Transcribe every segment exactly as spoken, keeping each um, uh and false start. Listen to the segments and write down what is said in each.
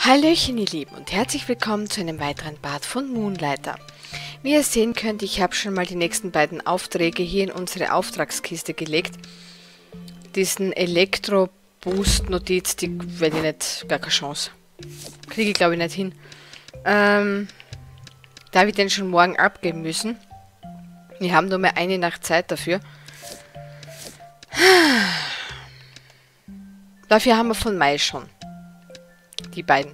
Hallöchen ihr Lieben und herzlich willkommen zu einem weiteren Part von Moonlighter. Wie ihr sehen könnt, ich habe schon mal die nächsten beiden Aufträge hier in unsere Auftragskiste gelegt. Diesen Elektro-Boost-Notiz, die werde ich nicht, gar keine Chance. Kriege ich glaube ich nicht hin. Ähm, da wir den schon morgen abgeben müssen. Wir haben nur mehr eine Nacht Zeit dafür. Dafür haben wir von Mai schon. Die beiden.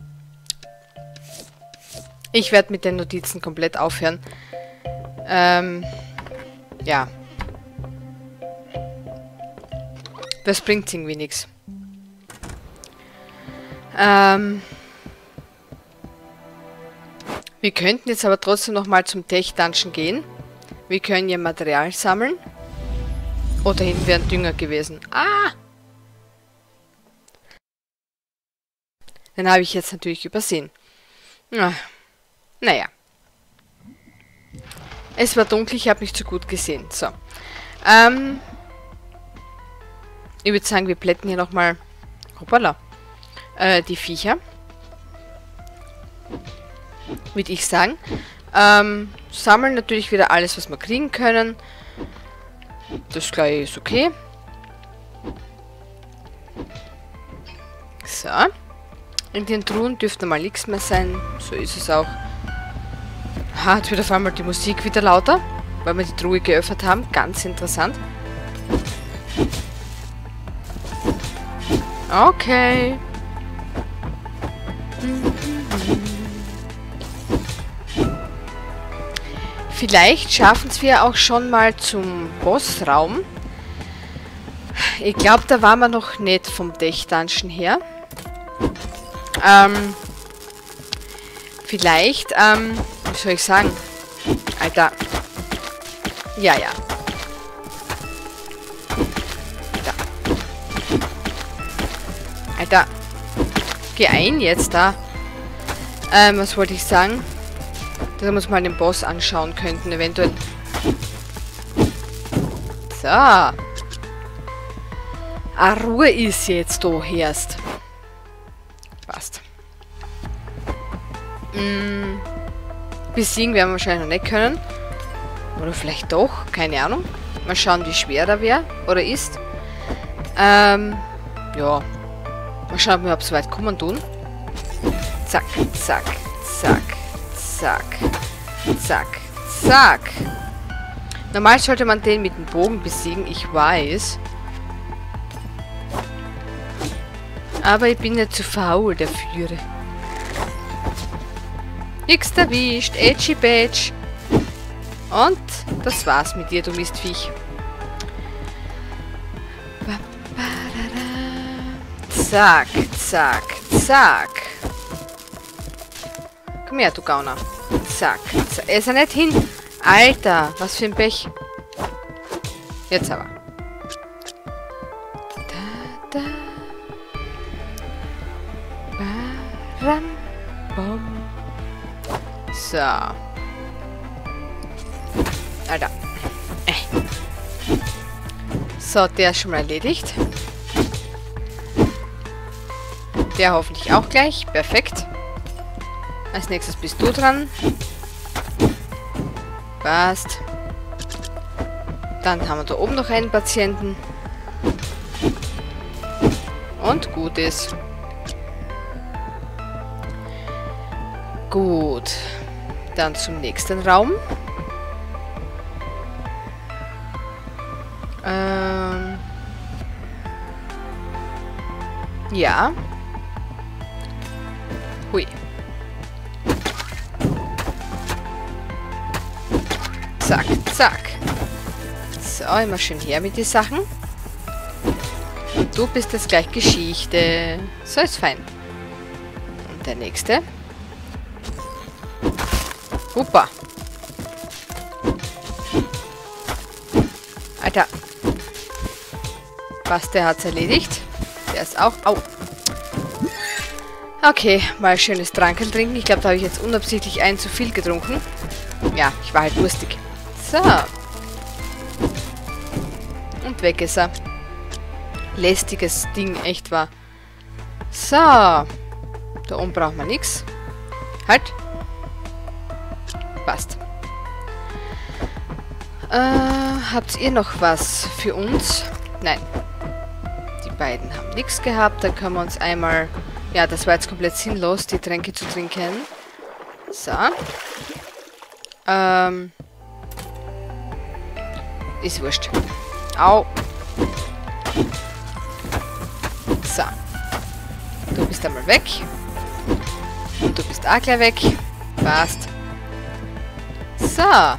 Ich werde mit den Notizen komplett aufhören. Ähm, ja. Das bringt irgendwie nichts. Ähm, wir könnten jetzt aber trotzdem nochmal zum Tech-Dungeon gehen. Wir können hier Material sammeln. Oh, da hinten wäre ein Dünger gewesen. Ah! Den habe ich jetzt natürlich übersehen. Naja. Es war dunkel, ich habe nicht so gut gesehen. So. Ähm. Ich würde sagen, wir plätten hier nochmal. Hoppala. Äh, die Viecher. Würde ich sagen. Ähm, sammeln natürlich wieder alles, was wir kriegen können. Das gleich ist okay. So. In den Truhen dürfte mal nichts mehr sein. So ist es auch. Ha, jetzt wird auf einmal die Musik wieder lauter, weil wir die Truhe geöffnet haben. Ganz interessant. Okay. Vielleicht schaffen es wir auch schon mal zum Bossraum. Ich glaube, da waren wir noch nicht vom Tech-Dungeon her. Ähm, vielleicht, ähm, wie soll ich sagen? Alter. Ja, ja. Da. Alter. Geh ein jetzt da. Ähm, was wollte ich sagen? Dass wir uns mal den Boss anschauen könnten, eventuell. So. Ah, Ruhe ist jetzt, du erst. Passt. Mm, besiegen werden wir wahrscheinlich noch nicht können. Oder vielleicht doch, keine Ahnung. Mal schauen, wie schwer er wäre oder ist. Ähm, ja. Mal schauen, ob wir überhaupt so weit kommen tun. Zack, zack, zack, zack, zack, zack. Normal sollte man den mit dem Bogen besiegen, ich weiß. Aber ich bin nicht zu faul dafür. Nix erwischt. Edgy Badge. Und das war's mit dir, du Mistviech. Zack, zack, zack. Komm her, du Gauner. Zack, zack. Er ist ja nicht hin. Alter, was für ein Pech. Jetzt aber. Da, da. Ram, bom. So. Alter. Äh. So, der ist schon mal erledigt. Der hoffentlich auch gleich. Perfekt. Als nächstes bist du dran. Passt. Dann haben wir da oben noch einen Patienten. Und gut ist. Gut. Dann zum nächsten Raum. Ähm. Ja. Hui. Zack, zack. So, immer schön her mit den Sachen. Und du bist jetzt gleich Geschichte. So ist fein. Und der nächste. Huppa. Alter. Was, der hat's erledigt. Der ist auch... Au. Okay, mal schönes Trankel trinken. Ich glaube, da habe ich jetzt unabsichtlich einen zu viel getrunken. Ja, ich war halt durstig. So. Und weg ist er. Lästiges Ding, echt wahr. So. Da oben brauchen wir nichts. Halt. Passt. Äh, habt ihr noch was für uns? Nein. Die beiden haben nichts gehabt. Dann können wir uns einmal... Ja, das war jetzt komplett sinnlos, die Tränke zu trinken. So. Ähm. Ist wurscht. Au. So. Du bist einmal weg. Und du bist auch gleich weg. Passt. So.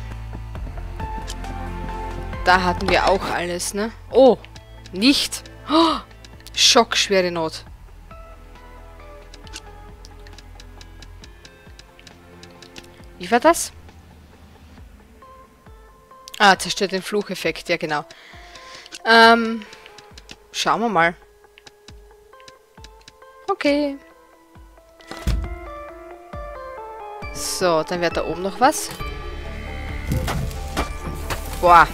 Da hatten wir auch alles, ne? Oh, nicht. Oh, Schock, schwere Not. Wie war das? Ah, zerstört den Flucheffekt, ja genau. Ähm, schauen wir mal. Okay. So, dann wäre da oben noch was. Boah.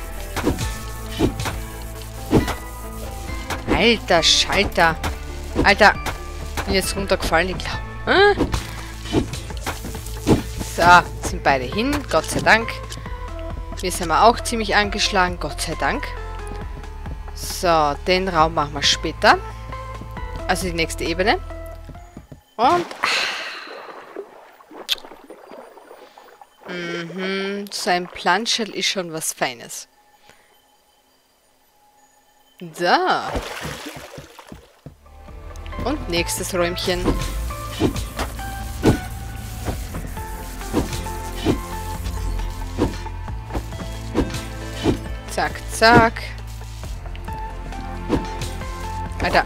Alter Schalter. Alter. Bin jetzt runtergefallen, ich glaube. Hm? So, sind beide hin, Gott sei Dank. Wir sind auch ziemlich angeschlagen, Gott sei Dank. So, den Raum machen wir später. Also die nächste Ebene. Und... Mhm, so ein Planschel ist schon was Feines. Da. Und nächstes Räumchen. Zack, zack. Alter.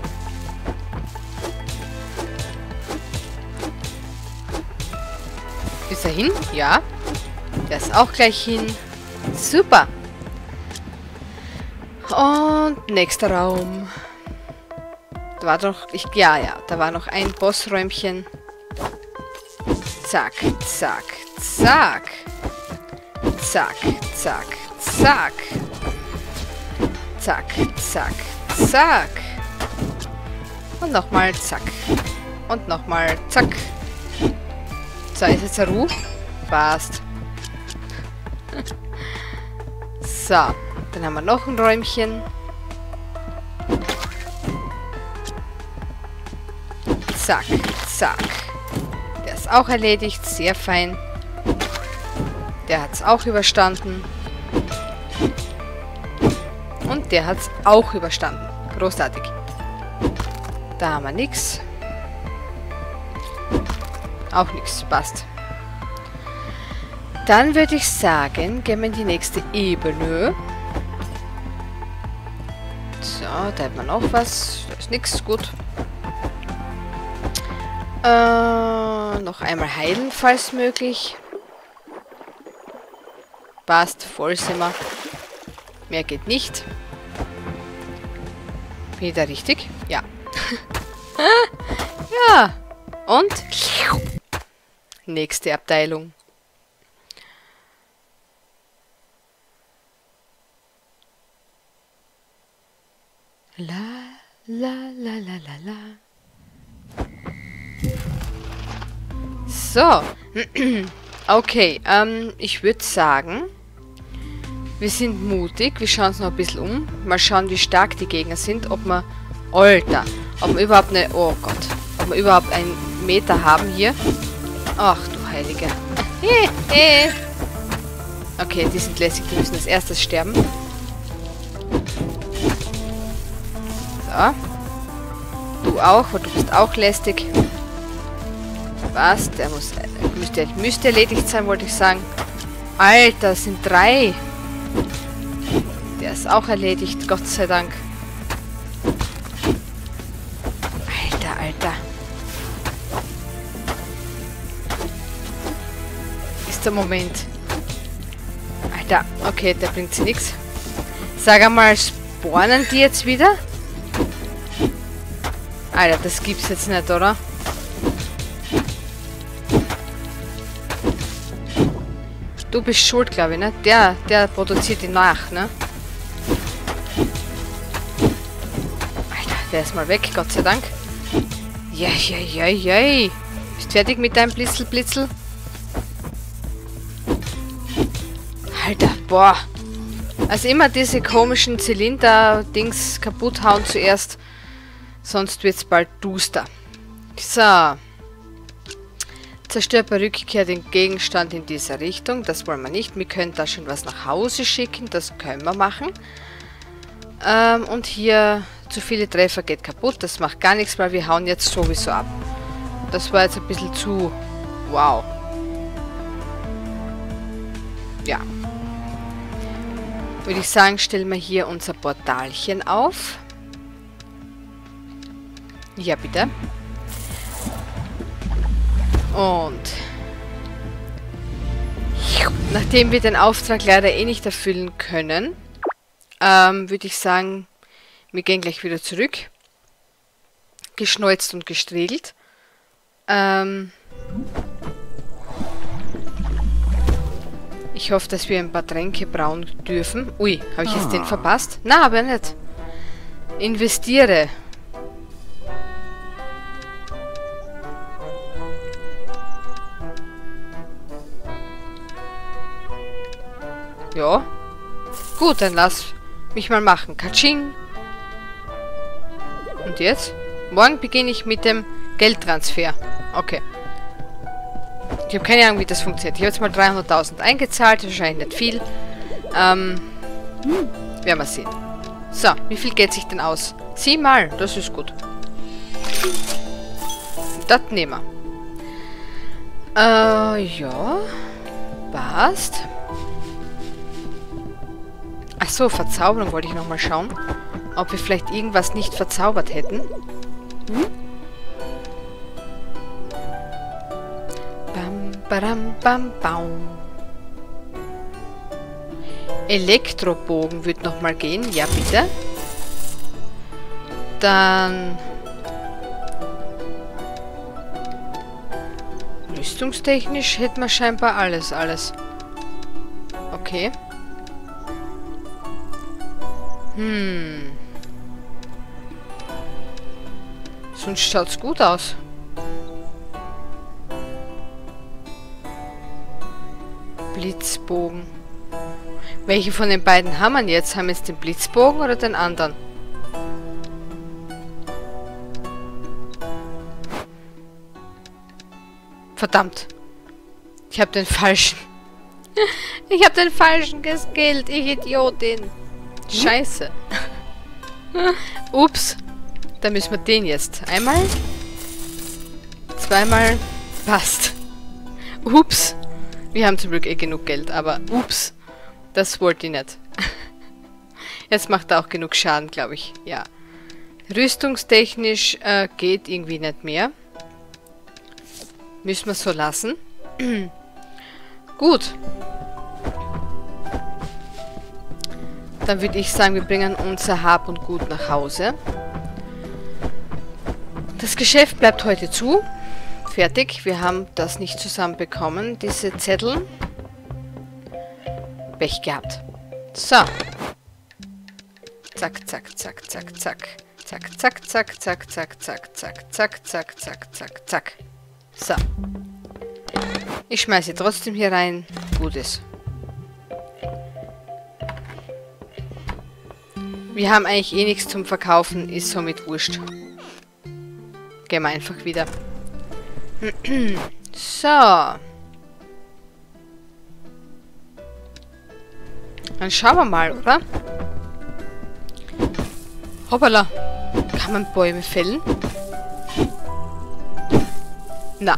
Ist er hin? Ja. Der ist auch gleich hin. Super. Und nächster Raum. Da war doch... Ich, ja, ja. Da war noch ein Bossräumchen. Zack, zack, zack. Zack, zack, zack. Zack, zack, zack. Und nochmal zack. Und nochmal zack. So, ist jetzt Ruhe. Passt. So, dann haben wir noch ein Räumchen. Zack, zack. Der ist auch erledigt, sehr fein. Der hat es auch überstanden. Und der hat es auch überstanden. Großartig. Da haben wir nichts. Auch nichts, passt. Dann würde ich sagen, gehen wir in die nächste Ebene. So, da hat man noch was. Da ist nichts, gut. Äh, noch einmal heilen, falls möglich. Passt, voll sind wir. Mehr geht nicht. Bin ich da richtig? Ja. Ja. Und? Nächste Abteilung. La, la, la, la, la, la. So. Okay, ähm, ich würde sagen, wir sind mutig. Wir schauen uns noch ein bisschen um. Mal schauen, wie stark die Gegner sind. Ob wir... Alter. Ob wir überhaupt eine... Oh Gott. Ob wir überhaupt einen Meter haben hier. Ach du Heiliger. Okay, die sind lässig. Die müssen als erstes sterben. So. Du auch, weil du bist auch lästig. Was? Der muss... Müsste, müsste erledigt sein, wollte ich sagen. Alter, das sind drei. Der ist auch erledigt, Gott sei Dank. Alter, Alter. Ist der Moment. Alter, okay, der bringt sie nichts. Sag einmal, spawnen die jetzt wieder? Alter, das gibt's jetzt nicht, oder? Du bist schuld, glaube ich, ne? Der, der produziert die nach, ne? Alter, der ist mal weg, Gott sei Dank. Ja, ja, ja, ja. Bist fertig mit deinem Blitzel, Blitzel? Alter, boah. Also immer diese komischen Zylinder-Dings kaputt hauen zuerst. Sonst wird es bald duster. So. Zerstört bei Rückkehr den Gegenstand in dieser Richtung. Das wollen wir nicht. Wir können da schon was nach Hause schicken. Das können wir machen. Ähm, und hier zu viele Treffer geht kaputt. Das macht gar nichts, weil wir hauen jetzt sowieso ab. Das war jetzt ein bisschen zu... Wow. Ja. Würde ich sagen, stellen wir hier unser Portalchen auf. Ja, bitte. Und nachdem wir den Auftrag leider eh nicht erfüllen können, ähm, würde ich sagen, wir gehen gleich wieder zurück. Geschneuzt und gestriegelt. Ähm... Ich hoffe, dass wir ein paar Tränke brauen dürfen. Ui, habe ich jetzt den verpasst? Na, aber nicht. Investiere. Ja. Gut, dann lass mich mal machen. Katsching. Und jetzt? Morgen beginne ich mit dem Geldtransfer. Okay. Ich habe keine Ahnung, wie das funktioniert. Ich habe jetzt mal dreihunderttausend eingezahlt. Das ist wahrscheinlich nicht viel. Ähm, werden wir sehen. So, wie viel geht sich denn aus? Siebenmal. Das ist gut. Das nehmen wir. Äh, ja. Passt. Achso, Verzauberung wollte ich nochmal schauen. Ob wir vielleicht irgendwas nicht verzaubert hätten. Hm? Bam, bam, bam. Elektrobogen wird nochmal gehen. Ja, bitte. Dann... Rüstungstechnisch hätten wir scheinbar alles, alles. Okay. Hm. Sonst schaut's gut aus. Blitzbogen. Welche von den beiden haben wir jetzt? Haben wir jetzt den Blitzbogen oder den anderen? Verdammt. Ich habe den falschen. Ich habe den falschen geskillt. Ich Idiotin. Scheiße. Ups. Dann müssen wir den jetzt. Einmal. Zweimal. Passt. Ups. Wir haben zum Glück eh genug Geld, aber ups, das wollte ich nicht. Jetzt macht er auch genug Schaden, glaube ich. Ja. Rüstungstechnisch äh, geht irgendwie nicht mehr. Müssen wir so lassen. Gut. Dann würde ich sagen, wir bringen unser Hab und Gut nach Hause. Das Geschäft bleibt heute zu. Fertig. Wir haben das nicht zusammenbekommen, diese Zettel. Pech gehabt. So. Zack, zack, zack, zack, zack. Zack, zack, zack, zack, zack, zack, zack, zack, zack, zack, zack, zack. So. Ich schmeiße trotzdem hier rein. Gutes. Wir haben eigentlich eh nichts zum Verkaufen, ist somit wurscht. Gehen wir einfach wieder. So. Dann schauen wir mal, oder? Hoppala. Kann man Bäume fällen? Na.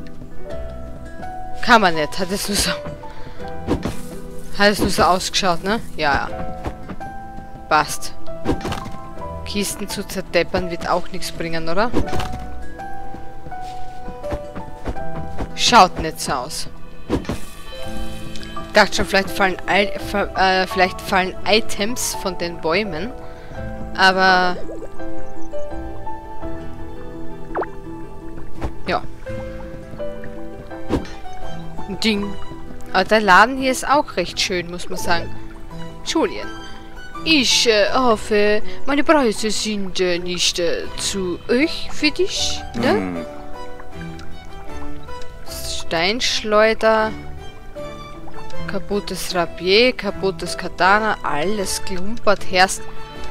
Kann man nicht. Hat es nur so... Hat es nur so ausgeschaut, ne? Ja, ja. Passt. Kisten zu zerdeppern wird auch nichts bringen, oder? Schaut nicht so aus. Ich dachte schon, vielleicht fallen, äh, vielleicht fallen Items von den Bäumen. Aber... Ja. Ding. Aber der Laden hier ist auch recht schön, muss man sagen. Julien. Ich äh, hoffe, meine Preise sind äh, nicht äh, zu euch für dich, ne? Hm. Steinschleuder, kaputtes Rapier, kaputtes Katana, alles klumpert, herst.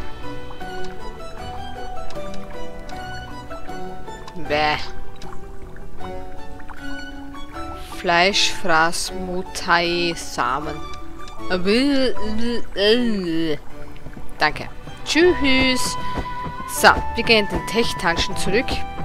Bäh. Fleischfraß, Mutai, Samen. Danke. Tschüss. So, wir gehen in den Tech-Tanschen zurück.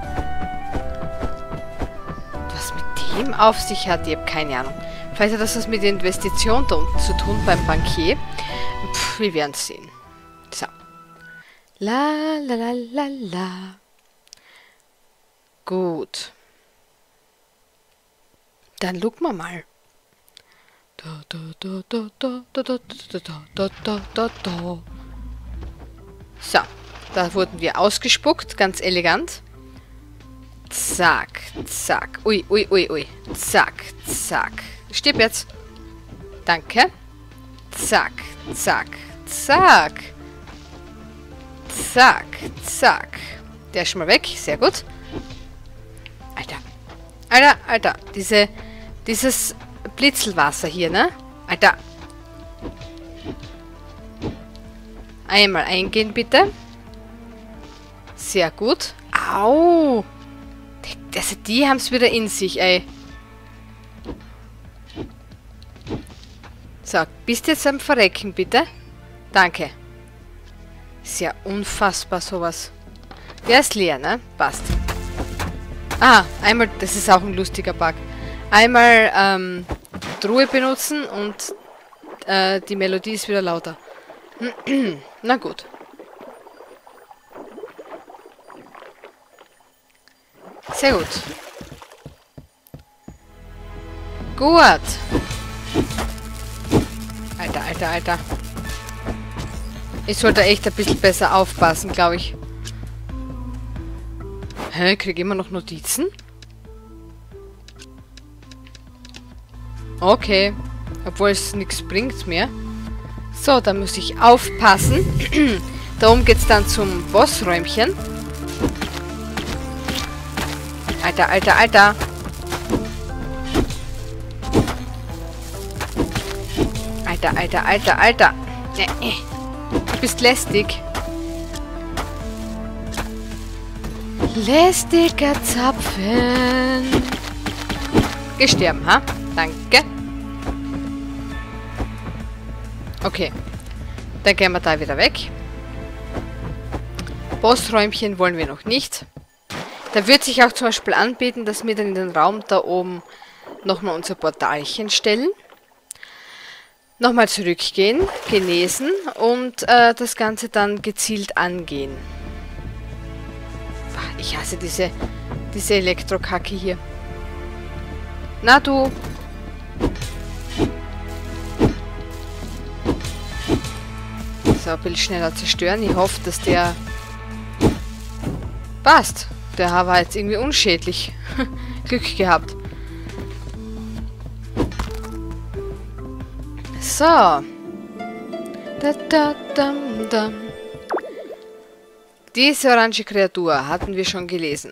Was mit dem auf sich hat, ich habe keine Ahnung. Vielleicht hat das was mit der Investition da unten zu tun beim Bankier. Pff, wir werden es sehen. So. La la la la la. Gut. Dann gucken wir mal. Da, da, da, da, da, da, da, da, da, da, da, da. So, da wurden wir ausgespuckt, ganz elegant. Zack, zack. Ui, ui, ui, ui. Zack, zack. Stirb jetzt. Danke. Zack, zack, zack. Zack, zack. Der ist schon mal weg, sehr gut. Alter. Alter, Alter. Diese, dieses Blitzelwasser hier, ne? Alter. Einmal eingehen, bitte. Sehr gut. Au! Also die haben es wieder in sich, ey. So, bist jetzt am Verrecken, bitte? Danke. Ist ja unfassbar, sowas. Der ist leer, ne? Passt. Ah, einmal, das ist auch ein lustiger Bug. Einmal ähm, Truhe benutzen und äh, die Melodie ist wieder lauter. Na gut. Sehr gut. Gut. Alter, alter, alter. Ich sollte echt ein bisschen besser aufpassen, glaube ich. Hä, ich kriege immer noch Notizen? Okay. Obwohl es nichts bringt mehr. So, da muss ich aufpassen. Da oben geht es dann zum Bossräumchen. Alter, alter, alter. Alter, alter, alter, alter. Du bist lästig. Lästiger Zapfen. Gestorben, ha? Danke. Okay. Dann gehen wir da wieder weg. Bossräumchen wollen wir noch nicht. Da wird sich auch zum Beispiel anbieten, dass wir dann in den Raum da oben nochmal unser Portalchen stellen. Nochmal zurückgehen, genesen und äh, das Ganze dann gezielt angehen. Ich hasse diese, diese Elektrokacke hier. Na du. So, ein bisschen schneller zerstören. Ich hoffe, dass der passt. Der war jetzt irgendwie unschädlich. Glück gehabt. So. Da, da, dam, dam. Diese orange Kreatur hatten wir schon gelesen.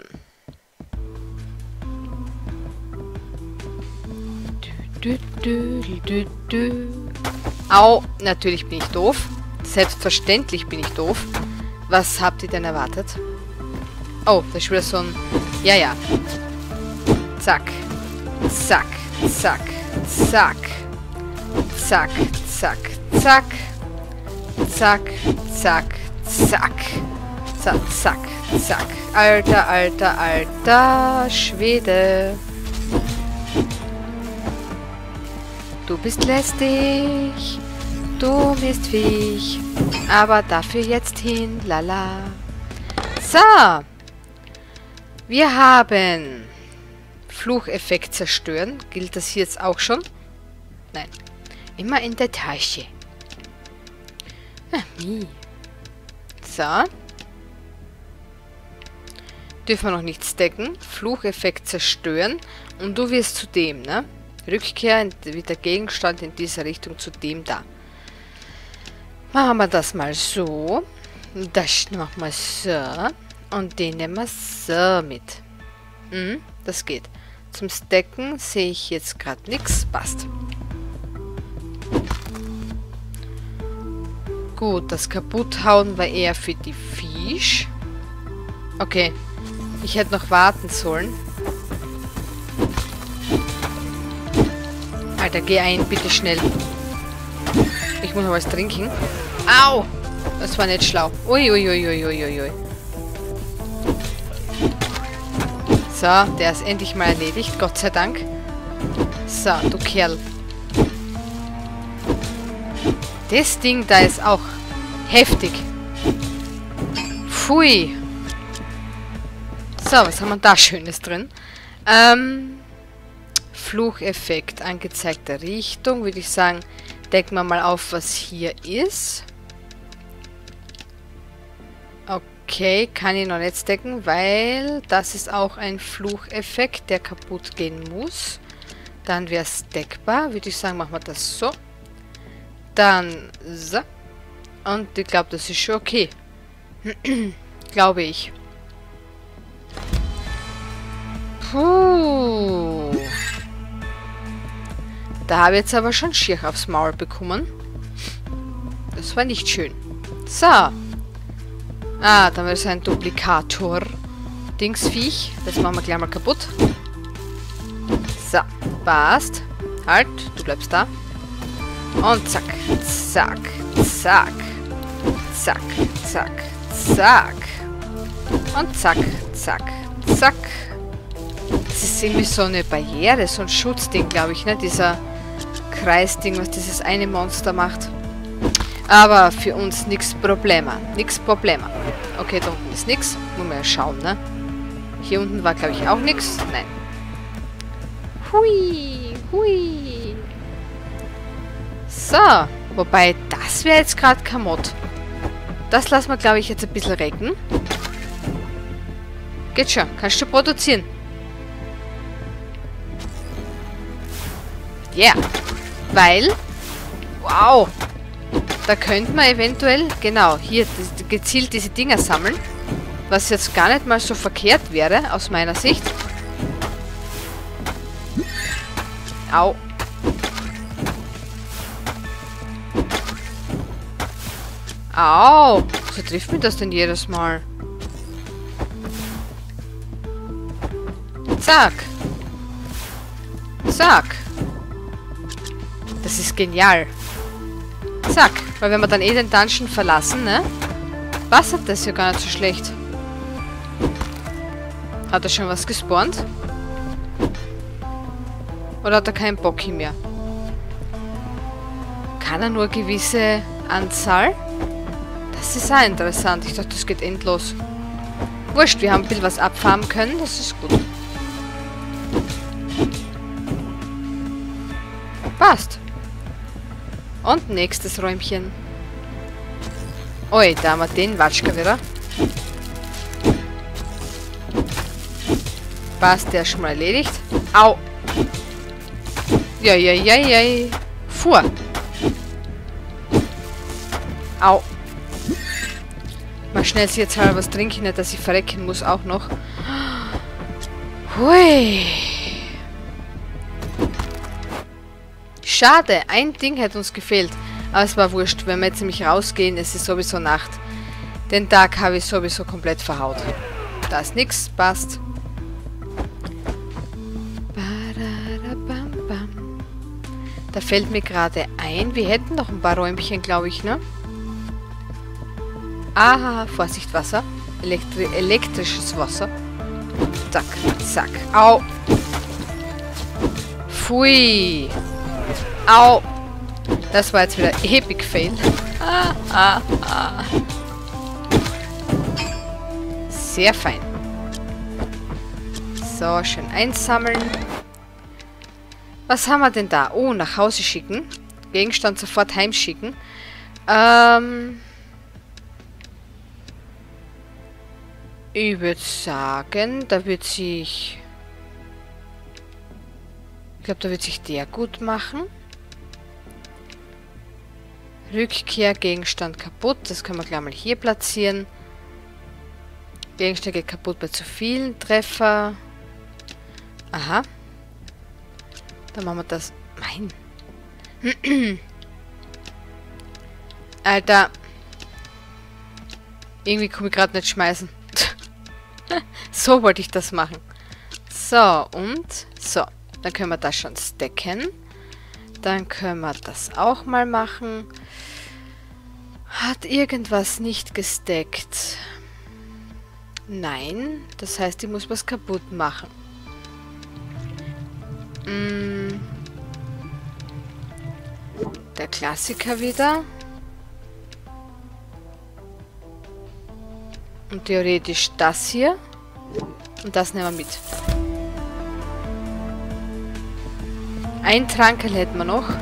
Du, du, du, du, du. Au, natürlich bin ich doof. Selbstverständlich bin ich doof. Was habt ihr denn erwartet? Oh, das ist wieder so ein... Ja, ja. Zack. Zack. Zack. Zack. Zack. Zack. Zack. Zack. Zack. Zack. Zack. Zack. Zack. Alter, alter, alter Schwede. Du bist lästig. Du Mistviech. Aber dafür jetzt hin. Lala. So. Wir haben Flucheffekt zerstören. Gilt das hier jetzt auch schon? Nein. Immer in der Tasche. Ah, wie. So. Dürfen wir noch nicht stacken. Flucheffekt zerstören. Und du wirst zu dem, ne? Rückkehr wie der Gegenstand in dieser Richtung zu dem da. Machen wir das mal so. Das machen wir so. Und den nehmen wir so mit. Mhm, das geht. Zum Stacken sehe ich jetzt gerade nichts. Passt. Gut, das Kaputthauen war eher für die Fisch. Okay, ich hätte noch warten sollen. Alter, geh ein, bitte schnell. Ich muss noch was trinken. Au! Das war nicht schlau. Ui, ui, ui, ui, ui, ui. So, der ist endlich mal erledigt, Gott sei Dank. So, du Kerl. Das Ding da ist auch heftig. Pfui. So, was haben wir da Schönes drin? Ähm, Flucheffekt, angezeigte Richtung. Würde ich sagen, decken wir mal auf, was hier ist. Okay, kann ich noch nicht decken, weil das ist auch ein Flucheffekt, der kaputt gehen muss. Dann wäre es deckbar. Würde ich sagen, machen wir das so. Dann so. Und ich glaube, das ist schon okay. Glaube ich. Puh. Da habe ich jetzt aber schon schier aufs Maul bekommen. Das war nicht schön. So. Ah, dann wird es ein Duplikator. Dingsviech. Das machen wir gleich mal kaputt. So, passt. Halt, du bleibst da. Und zack, zack, zack, zack, zack, zack. Und zack, zack, zack. Das ist irgendwie so eine Barriere, so ein Schutzding, glaube ich, ne? Dieser Kreisding, was dieses eine Monster macht. Aber für uns nichts Problema. Nichts Problema. Okay, da unten ist nichts. Muss man ja schauen, ne? Hier unten war, glaube ich, auch nichts. Nein. Hui, hui. So. Wobei, das wäre jetzt gerade kein Mod. Das lassen wir, glaube ich, jetzt ein bisschen regnen. Geht schon. Kannst du produzieren. Ja. Yeah. Weil... Wow. Da könnte man eventuell, genau, hier das, gezielt diese Dinger sammeln. Was jetzt gar nicht mal so verkehrt wäre, aus meiner Sicht. Au. Au. So trifft mich das denn jedes Mal? Zack. Zack. Das ist genial. Zack. Weil wenn wir dann eh den Dungeon verlassen, ne? Passt das ja gar nicht so schlecht. Hat er schon was gespawnt? Oder hat er keinen Bock mehr? Kann er nur eine gewisse Anzahl? Das ist auch interessant. Ich dachte, das geht endlos. Wurscht, wir haben ein bisschen was abfarmen können. Das ist gut. Passt. Und nächstes Räumchen. Ui, da haben wir den Watschka wieder. Passt, der ist schon mal erledigt. Au. Ja, ja, ja, ja. Fuhr. Au. Mal schnell jetzt halt was trinken, nicht, dass ich verrecken muss auch noch. Hui. Schade, ein Ding hätte uns gefehlt. Aber es war wurscht, wenn wir jetzt nämlich rausgehen, es ist sowieso Nacht. Den Tag habe ich sowieso komplett verhaut. Da ist nichts, passt. Da fällt mir gerade ein, wir hätten noch ein paar Räumchen, glaube ich, ne? Aha, Vorsicht, Wasser. Elektri elektrisches Wasser. Zack, zack. Au. Pfui. Au. Das war jetzt wieder Epic Fail. Ah, ah, ah. Sehr fein. So, schön einsammeln. Was haben wir denn da? Oh, nach Hause schicken. Gegenstand sofort heimschicken. Ähm... Ich würde sagen, da wird sich... Ich glaube, da wird sich der gut machen. Rückkehr, Gegenstand kaputt. Das können wir gleich mal hier platzieren. Gegenstand geht kaputt bei zu vielen Treffer. Aha. Dann machen wir das. Nein. Alter. Irgendwie komme ich gerade nicht schmeißen. So wollte ich das machen. So, und so. Dann können wir das schon stacken. Dann können wir das auch mal machen. Hat irgendwas nicht gesteckt? Nein. Das heißt, ich muss was kaputt machen. Mm. Der Klassiker wieder. Und theoretisch das hier. Und das nehmen wir mit. Ein Trankel hätten wir noch.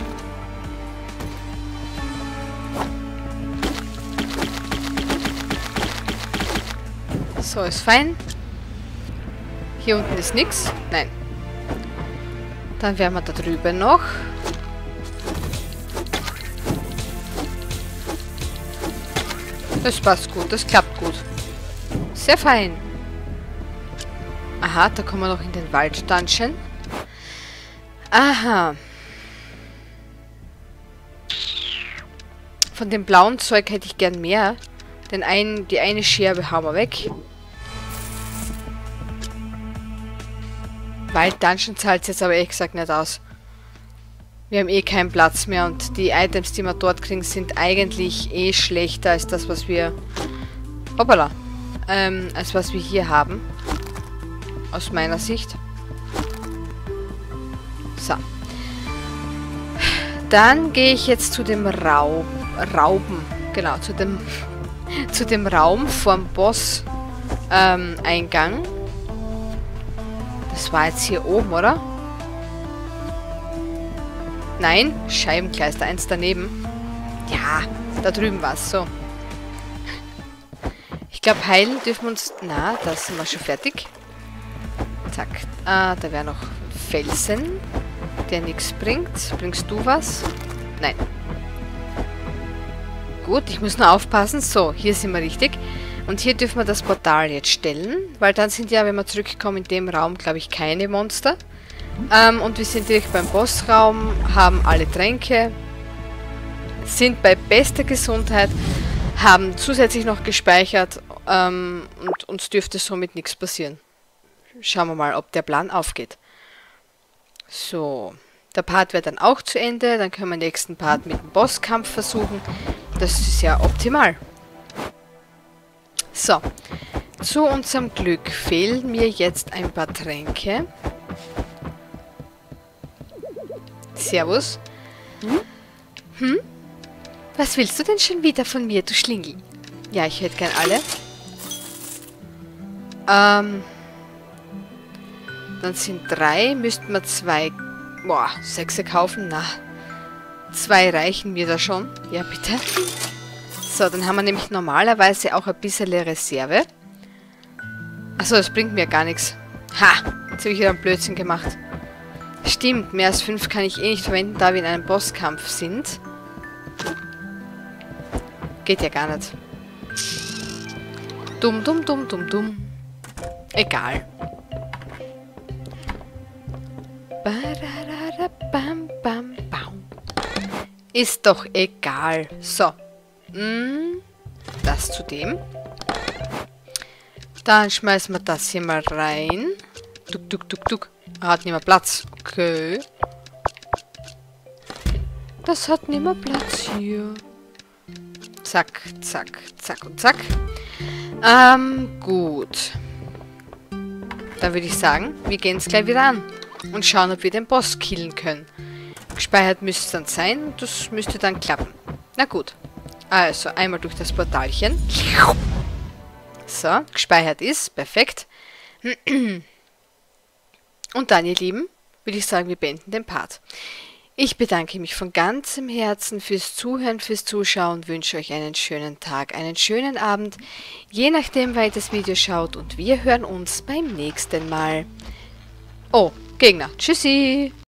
So, ist fein. Hier unten ist nichts. Nein. Dann werden wir da drüben noch. Das passt gut, das klappt gut. Sehr fein. Aha, da kommen wir noch in den Wald-Dungeon. Aha. Von dem blauen Zeug hätte ich gern mehr. Denn ein, die eine Scherbe haben wir weg. Wald-Dungeon zahlt es jetzt aber ehrlich gesagt nicht aus. Wir haben eh keinen Platz mehr und die Items, die wir dort kriegen, sind eigentlich eh schlechter als das, was wir... Hoppala. Ähm, als was wir hier haben. Aus meiner Sicht. So. Dann gehe ich jetzt zu dem Raub... Rauben. Genau, zu dem... zu dem Raum vorm Boss-Eingang. Ähm, das war jetzt hier oben, oder? Nein, Scheibenkleister, eins daneben. Ja, da drüben war es, so. Ich glaube, heilen dürfen wir uns... Na, da sind wir schon fertig. Zack. Ah, da wäre noch Felsen, der nichts bringt. Bringst du was? Nein. Gut, ich muss nur aufpassen. So, hier sind wir richtig. Und hier dürfen wir das Portal jetzt stellen, weil dann sind ja, wenn wir zurückkommen, in dem Raum, glaube ich, keine Monster. Ähm, und wir sind direkt beim Bossraum, haben alle Tränke, sind bei bester Gesundheit, haben zusätzlich noch gespeichert ähm, und uns dürfte somit nichts passieren. Schauen wir mal, ob der Plan aufgeht. So, der Part wird dann auch zu Ende, dann können wir den nächsten Part mit dem Bosskampf versuchen. Das ist ja optimal. So, zu unserem Glück fehlen mir jetzt ein paar Tränke. Servus. Hm? Hm? Was willst du denn schon wieder von mir, du Schlingel? Ja, ich hätte gern alle. Ähm. Dann sind drei. Müssten wir zwei... Boah, sechs kaufen? Na. Zwei reichen mir da schon. Ja, bitte. So, dann haben wir nämlich normalerweise auch ein bisschen Reserve. Achso, das bringt mir gar nichts. Ha! Jetzt habe ich wieder einen Blödsinn gemacht. Stimmt, mehr als fünf kann ich eh nicht verwenden, da wir in einem Bosskampf sind. Geht ja gar nicht. Dumm, dumm, dumm, dumm, dumm. Egal. Ist doch egal. So. Das zu dem. Dann schmeißen wir das hier mal rein. Tuk, tuk, tuk, tuk. Hat nicht mehr Platz. Okay. Das hat nicht mehr Platz hier. Zack, zack, zack und zack. Ähm, gut. Dann würde ich sagen, wir gehen es gleich wieder an. Und schauen, ob wir den Boss killen können. Gespeichert müsste es dann sein. Und das müsste dann klappen. Na gut. Also, einmal durch das Portalchen. So, gespeichert ist. Perfekt. Und dann, ihr Lieben, würde ich sagen, wir beenden den Part. Ich bedanke mich von ganzem Herzen fürs Zuhören, fürs Zuschauen und wünsche euch einen schönen Tag, einen schönen Abend, je nachdem, wann ihr das Video schaut. Und wir hören uns beim nächsten Mal. Oh, Gegner. Tschüssi!